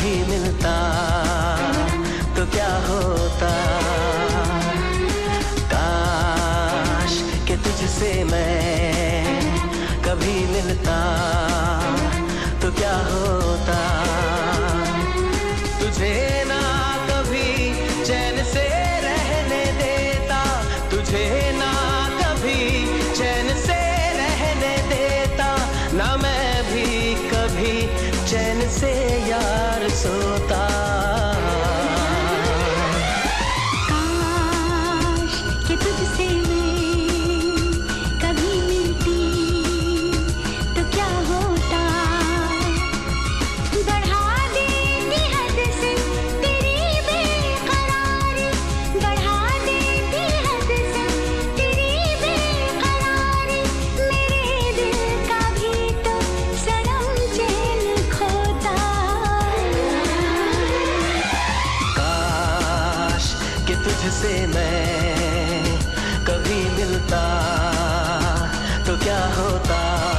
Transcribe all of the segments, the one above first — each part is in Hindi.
कभी मिलता तो क्या होता। काश कि तुझसे मैं कभी मिलता तो क्या होता। तुझे ना कभी चैन से रहने देता, तुझे ना कभी चैन से रहने देता, ना मैं भी कभी चैन से यार सोता। काश कि तुझसे मैं कभी मिलती तो क्या होता। बढ़ा देती हद से तेरी बेकरारी, बढ़ा देती हद से तेरी बेकरारी, मेरे दिल का भी तो सनम चैन खोता। काश कि तुझसे मैं कभी मिलता तो क्या होता।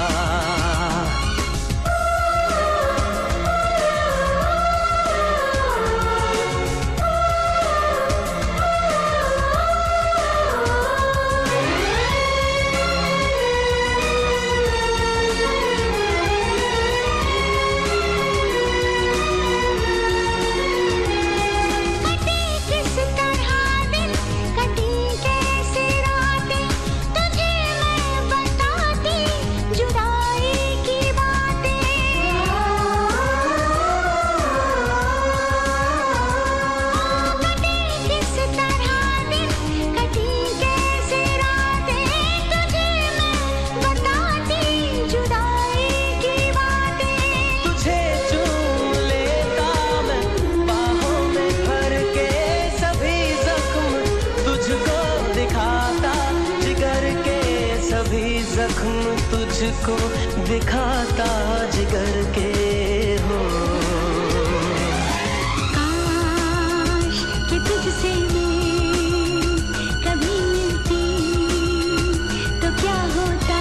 कटी किस तरह दिन, कटी कैसे रातें, तुझे मैं बताती जुदाई की बातें। कटी किस तरह दिन, कटी कैसे रातें, तुझे मैं बताती जुदाई की बातें। तुझे चूम लेता मैं बाहों में भर के, सभी जख्म तुझको दिखाता, जिगर के सभी जख्म तुझको दिखाता, जिगर के हो। काश कि तुझसे मैं कभी मिलती तो क्या होता।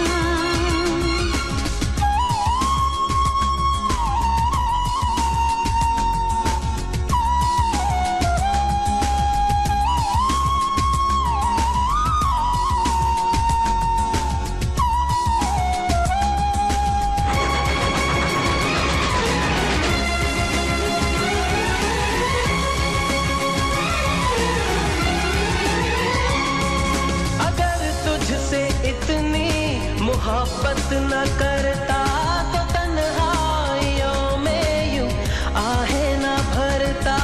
अगर तुझसे इतनी मोहब्बत न करता तो तन्हाइयों में यूं आहें न भरता।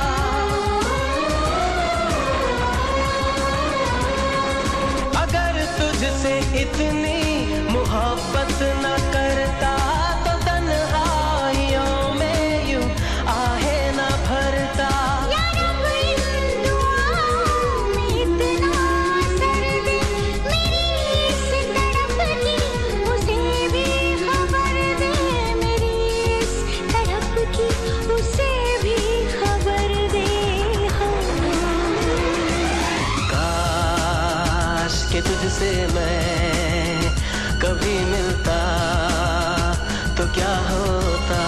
अगर तुझसे इतनी मोहब्बत न करता तो तन्हाइयों में यूं आहें न भरता। या रब इन दुआओं में इतना असर दे, मेरी इस तड़प की उसे भी खबर दे, मेरी इस तड़प की उसे भी खबर दे हो। काश कि तुझसे मैं कभी मिलता तो क्या होता।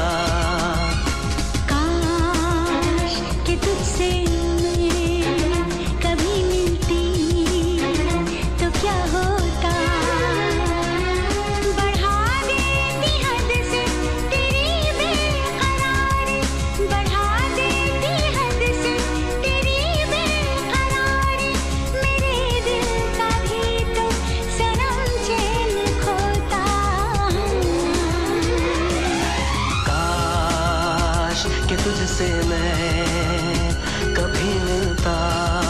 काश कि तुझसे मैं कभी मिलती तो क्या होता। बढ़ा देती हद से तेरी बेकरारी, बढ़ा देती हद से तेरी बेकरारी, मेरे दिल का भी तो सनम चैन खोता। काश कि तुझसे मैं कभी मिलता